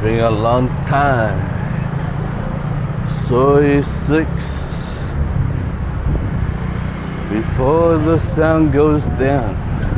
been a long time. Soy 6 before the sun goes down.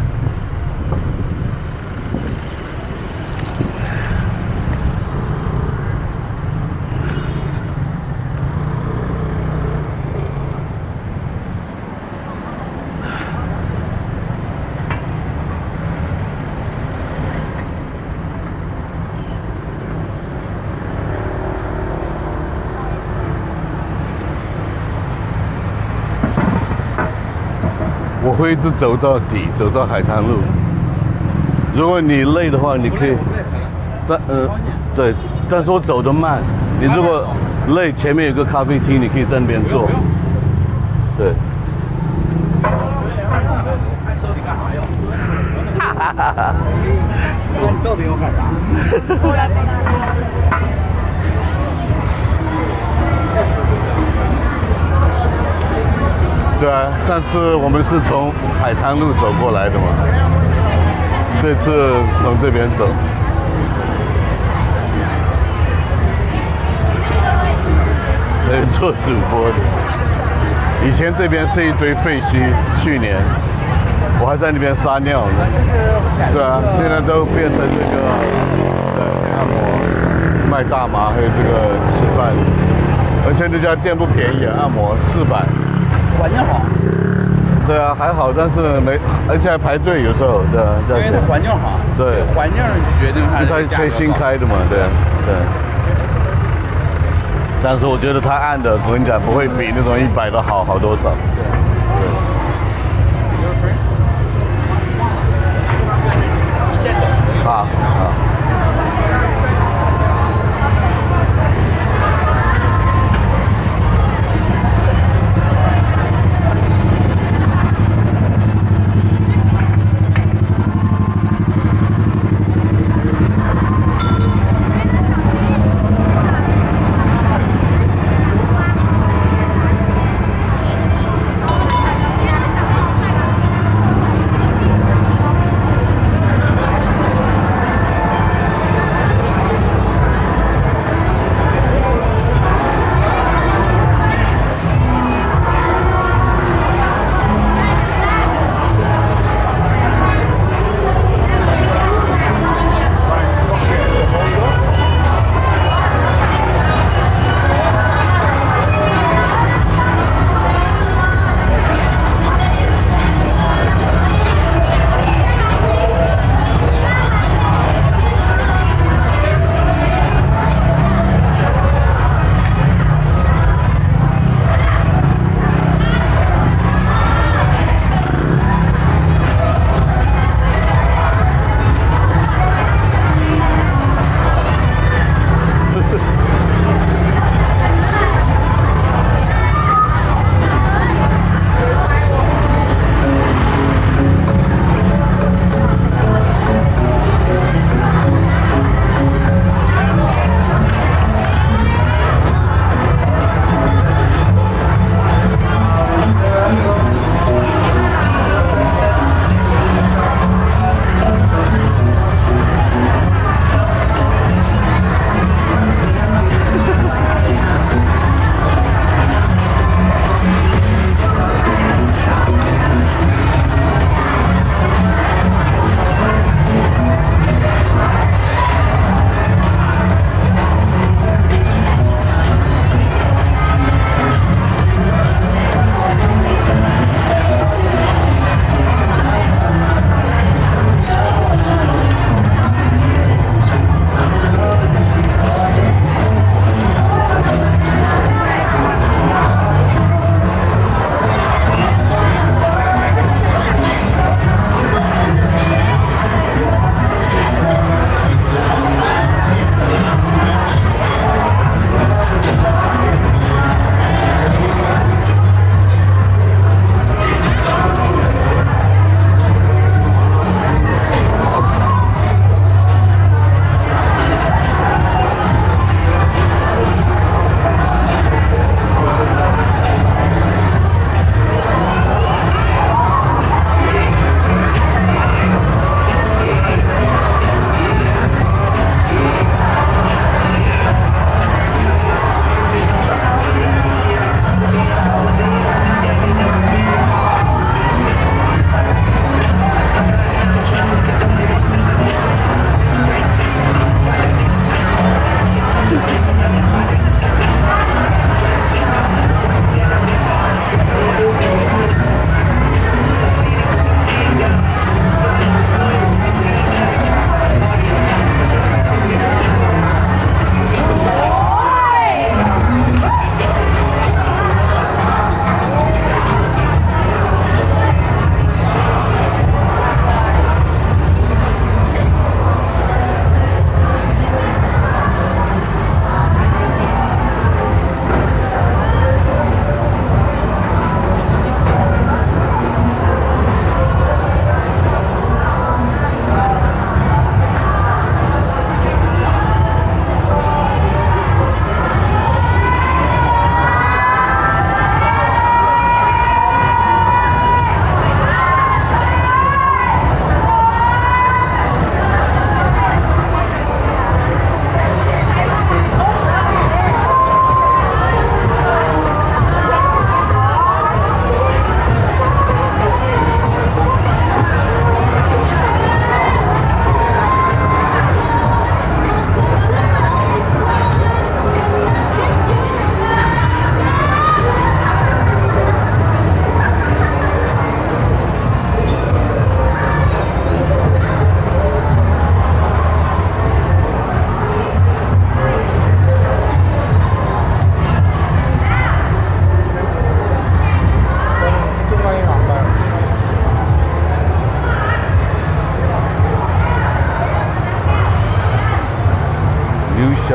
我会一直走到底，走到海滩路。如果你累的话，你可以，对，但是我走得慢。你如果累，前面有个咖啡厅，你可以在那边坐。对。哈哈哈哈！ 你到底要干啥？ 对啊，上次我们是从海滩路走过来的嘛，这次从这边走。可以做主播的。以前这边是一堆废墟，去年我还在那边撒尿呢。对啊，现在都变成这个按摩、卖大麻，还有这个吃饭。而且这家店不便宜啊，按摩400。 环境好。 对啊，还好，但是而且还排队，有时候对啊， 因为它环境好。 对， 环境决定它。 它是新开的嘛，对对。但是我觉得它按的，我跟你讲，不会比那种100的好多少。好，好。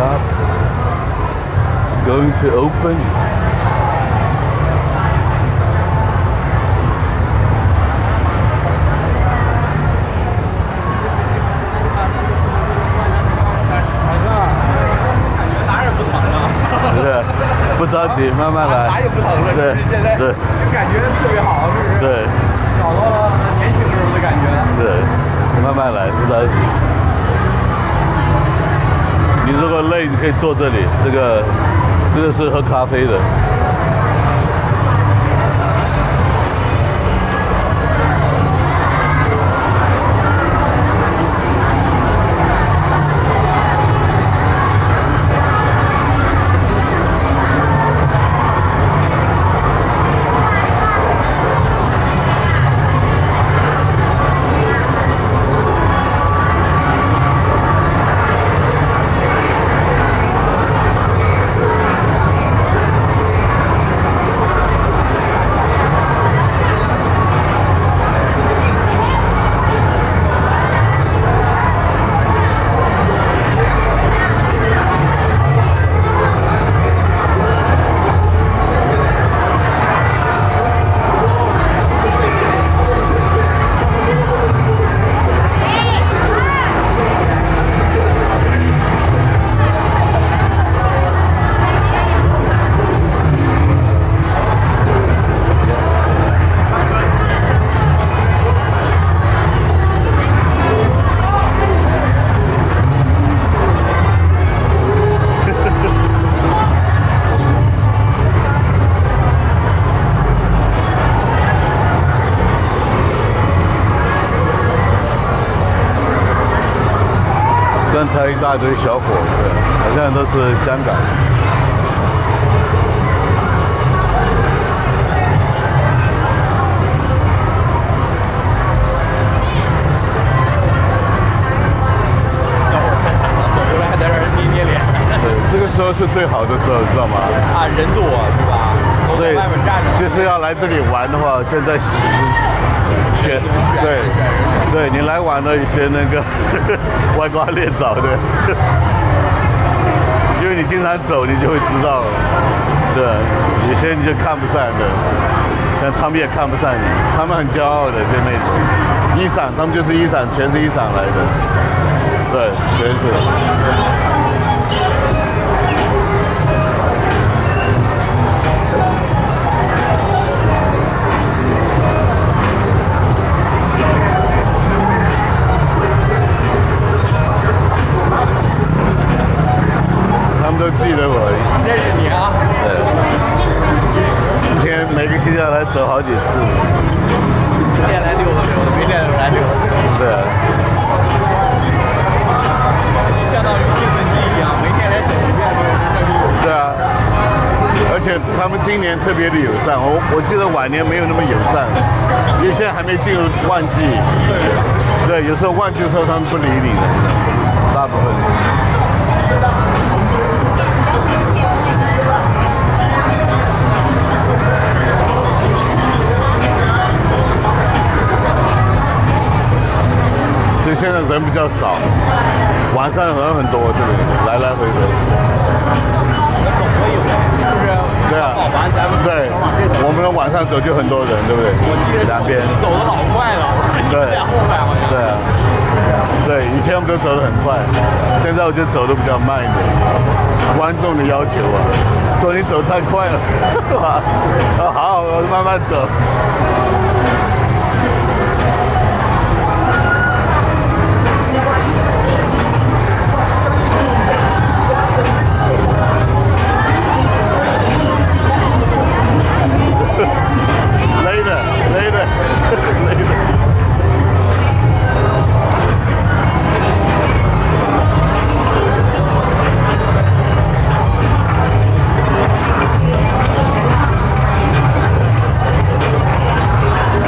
shop going to open. Yeah. 不着急，慢慢来。 哪也不疼了， 对， 现在对， 就感觉特别好，是不是？ 对， 找到了年轻时候的感觉了。 对，慢慢来，不着急。你如果累，你可以坐这里，这个是喝咖啡的。刚才一大堆小伙子，好像都是香港。 还在这儿捏脸。 对，这个时候是最好的时候，知道吗？ 啊，人多是吧？都在外面站着。 就是要来这里玩的话，现在对，你来晚了，一些那个歪瓜裂枣的，因为你经常走，你就会知道，对，有些你就看不上的，但他们也看不上你，他们很骄傲的，就那种Isan，他们就是Isan，全是Isan来的，对，全是。都记得我， 认识你啊？ 对，之前每个星期来走好几次， 今天来溜达溜达，明天来溜达。 对啊， 相当于兴奋剂一样，每天来走一遍都是热力。 对啊，而且他们今年特别的友善，我记得往年没有那么友善，因为现在还没进入旺季。对，有时候旺季的时候他们不理你的，大部分。所以现在人比较少，晚上人很多，这里来来回回。 总会有人，是不是？ 对啊。对，我们晚上走就很多人，对不对？ 我记得两边走的老快了， 对， 在后面好像。 对啊。对，以前我们都走得很快，现在我就走得比较慢一点。观众的要求啊，说你走太快了，是吧？好，我慢慢走。Later. 这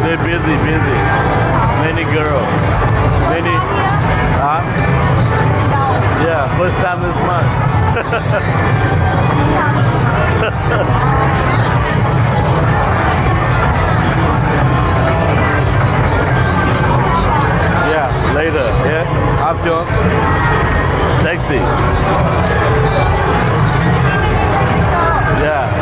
They're busy. Many girls. Many. Huh? Yeah, first time this month. Yeah, later. Yeah, option. Sexy. Yeah.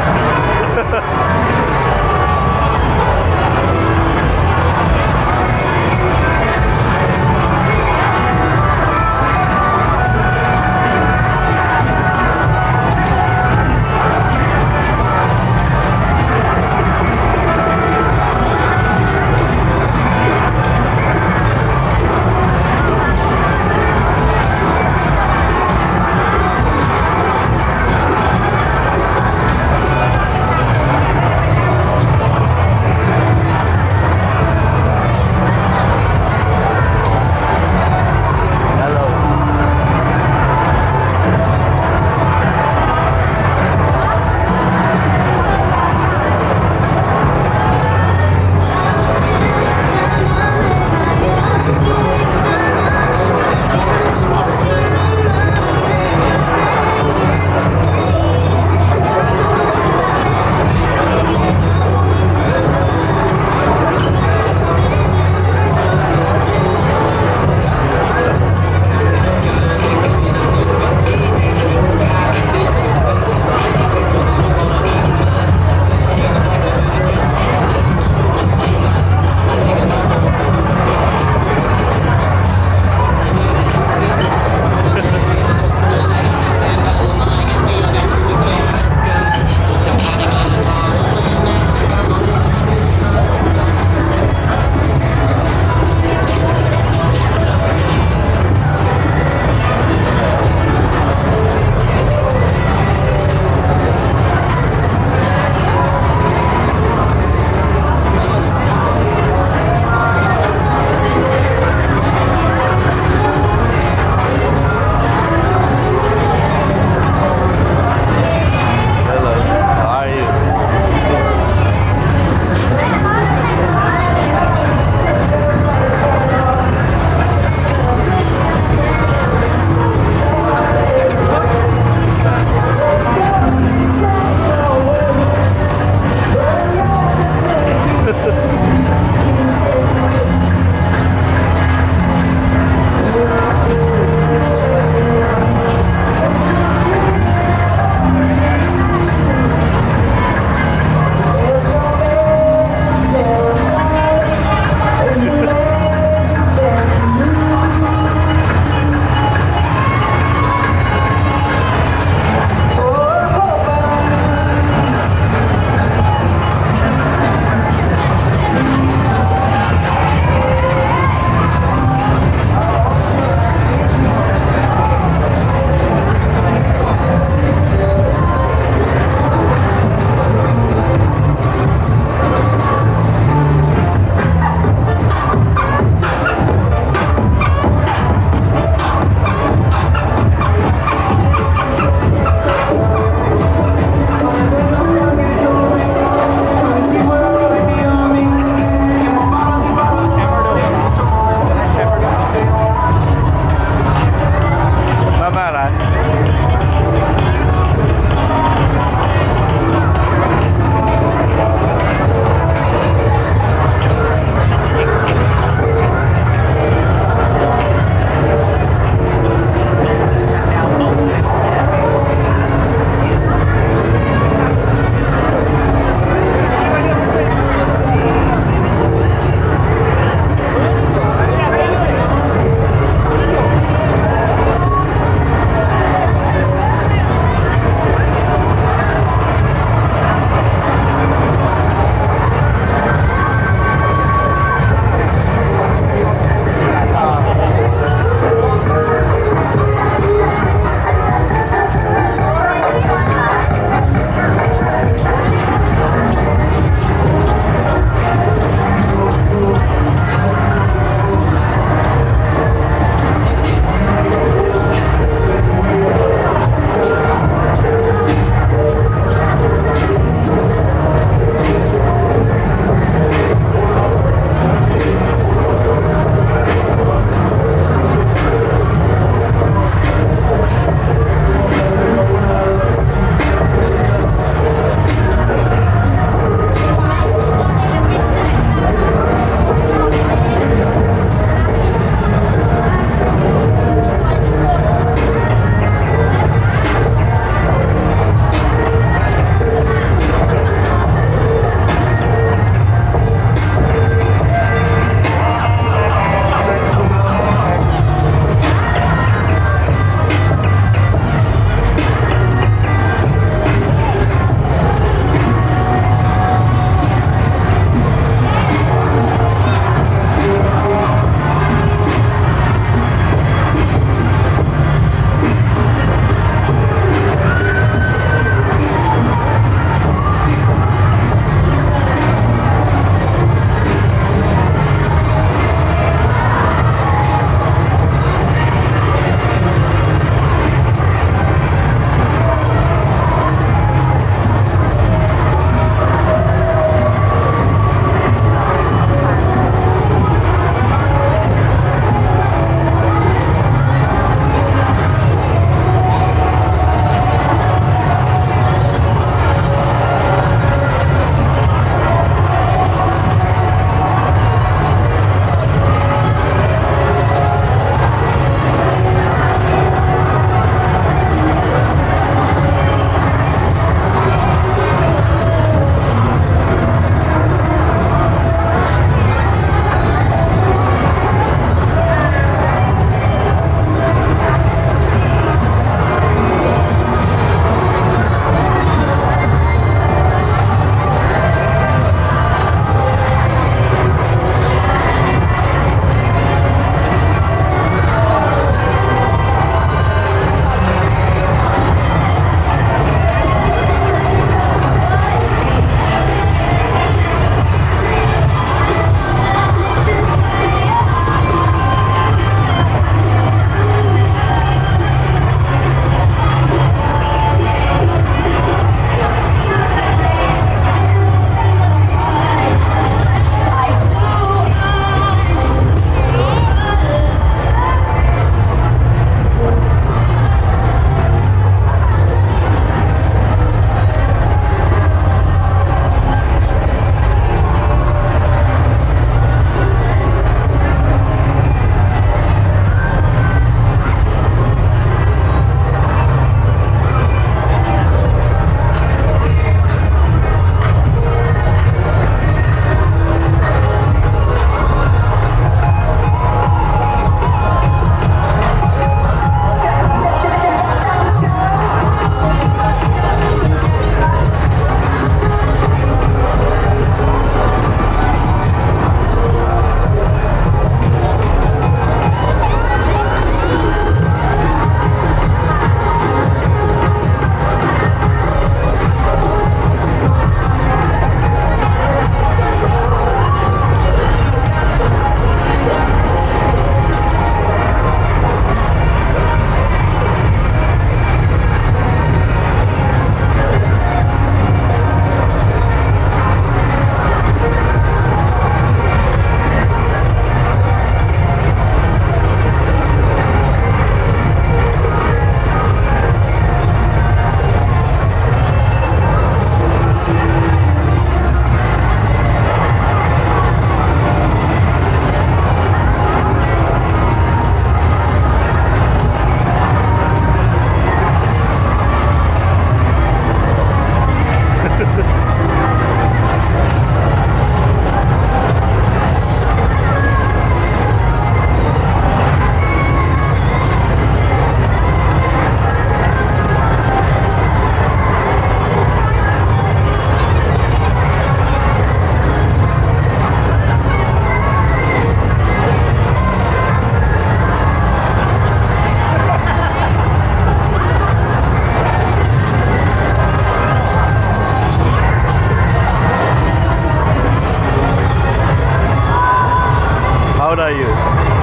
old are you?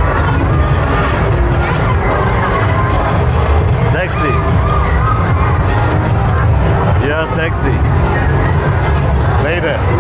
Sexy. You're sexy. Later.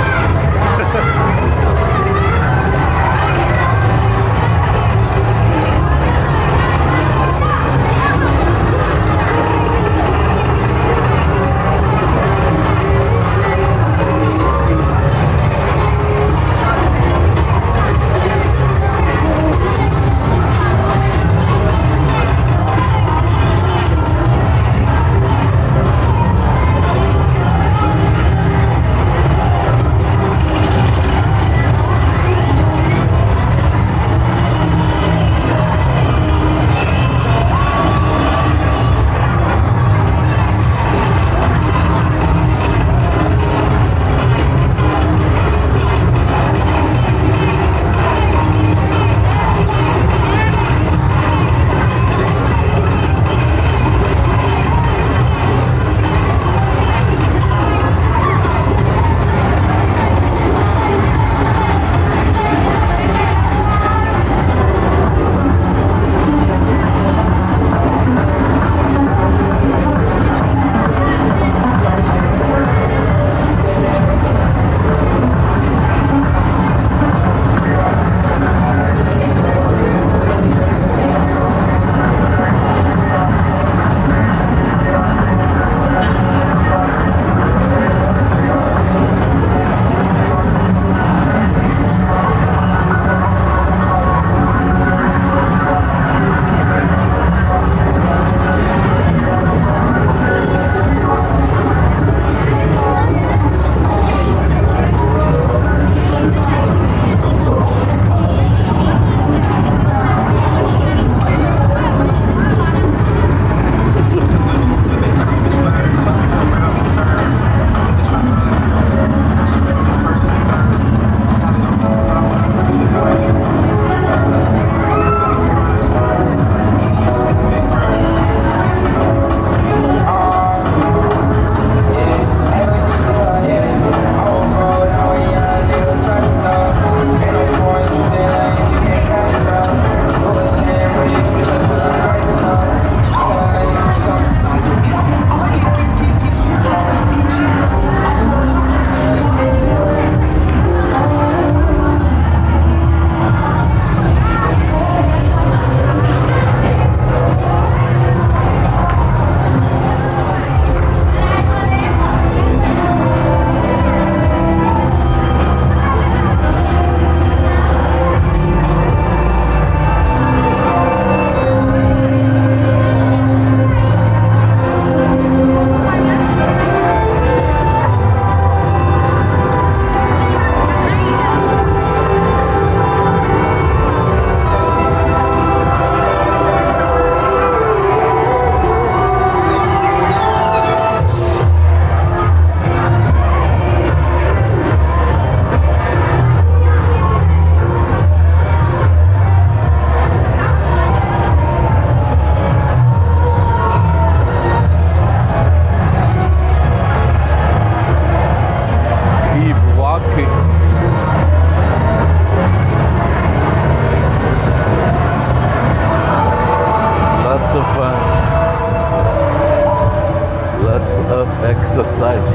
Exercise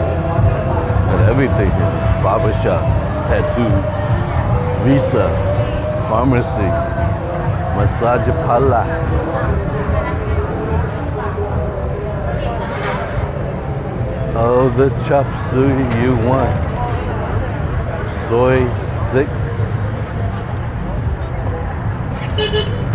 and everything. Barbershop, tattoo, visa, pharmacy, massage parlor. All the chop suey you want. Soy 6.